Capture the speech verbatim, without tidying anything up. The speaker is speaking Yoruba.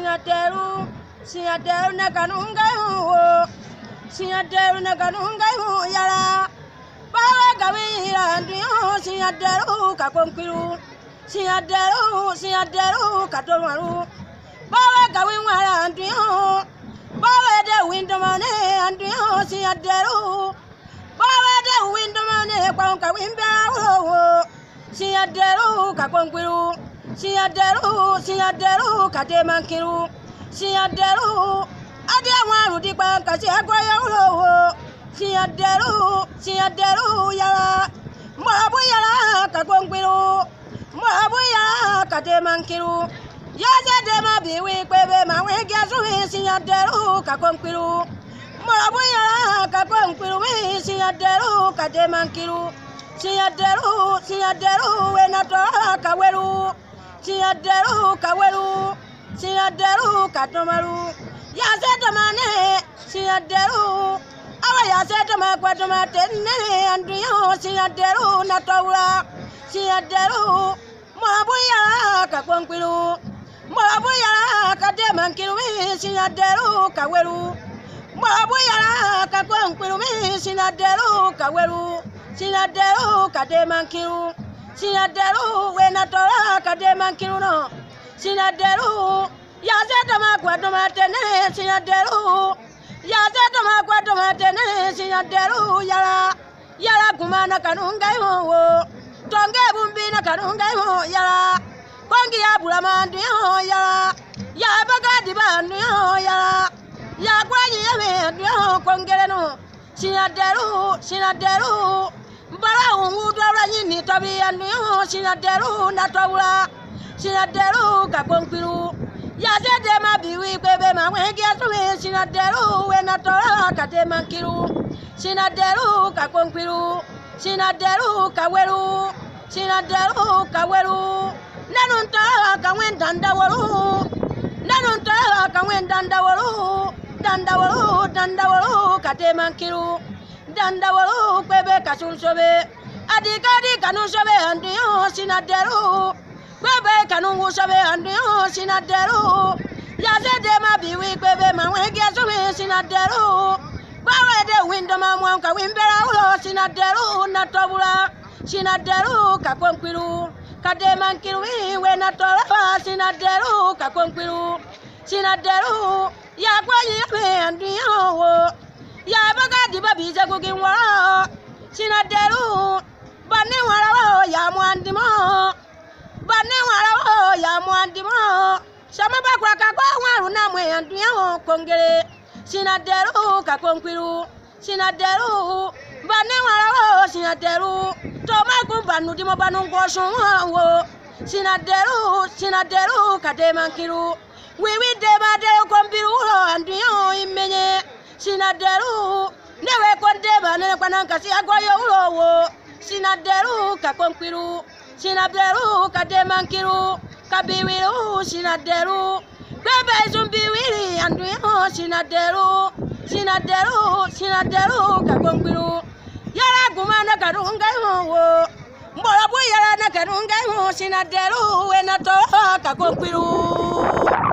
Sinaderu, sinaderu na kanungai ho, sinaderu na kanungai ho yara. Bawa gawira ndiyo, sinaderu kakonkiru, sinaderu, sinaderu katomaru. Bawa gawira ndiyo, bawa de windomane ndiyo, sinaderu. Bawa de windomane kwa kawimba ho, sinaderu kakonkiru. Sinaderu, sinaderu kademankiru, sinaderu ade waru di pa kasi agoya ulo, sinaderu, sinaderu yara, morabu yara kakongkiru, morabu yara kademankiru, yaza dema biwi kwebe mawe gyasuhi, sinaderu kakongkiru, morabu yara kakongkiru, sinaderu kademankiru, sinaderu, sinaderu wenatora kaweru. Sinaderu kaweru, sinaderu katomaru, yasetamane, sinaderu, awa yasetama kwatoma tenne anduyo, sinaderu natawura, sinaderu, morabuya kakonkwiru, morabuya kademankiru, sinaderu kaweru, morabuya kakonkwiru, sinaderu kaweru, sinaderu kademankiru. Sinaderu wenatora kademankiru no, sinaderu yasetama kwatoma tenne, sinaderu yasetama kwatoma tenne, sinaderu yara yara kumana kanungai ho, tonge bumbina kanungai ho yara, kongi ya bulamandu ho yara, ya bagadi bandu ho yara, ya kwanyi ya me ho kongere no, sinaderu sinaderu. Bara ungu dawla nyini tabi anu yo, sinaderu natawula, sinaderu kakonkwiru, yazede ma biwi kwebe ma wengi asuwe, sinaderu wenatora kademankiru, sinaderu kakonkwiru, sinaderu kaweru, sinaderu kaweru, nanunta kawen dandawaru, nanunta kawen dandawaru, dandawaru, dandawaru kademankiru. Dandawaru kwebe kasun sobe, adikadi kanun sobe andiyo, sinaderu, kwebe kanun sobe andiyo, sinaderu, yazede ma biwi kwebe ma wege sobe, sinaderu, bawe de windoma mwanka wimbera ulo, sinaderu natobula, sinaderu kakonkwiru, kademankiru we natora, sinaderu kakonkwiru, sinaderu yakwanyi me andiyo. Ya bagadi babi jago ginwa, sinaderu, bane warawo ya mwandimo, bane warawo ya mwandimo, sama bakwa kakwa waru na mwe anduya kongere, sinaderu kakonkwiru, sinaderu, bane warawo sinaderu, toma kumbanu dimo banu ngoshu wo, sinaderu, sinaderu kademankiru, wiwi deba de kombiru anduya imenye. Sinaderu, newe kondeba nene kwanankasi agoyo ulowo, sinaderu kakonkwiru, sinaderu kademankiru, kabiwiru, sinaderu, kwebe zumbiwiri anduyo, sinaderu, sinaderu, sinaderu kakonkwiru, yara gumana karungai wo, mbolabu yara na karungai wo, sinaderu wenato kakonkwiru.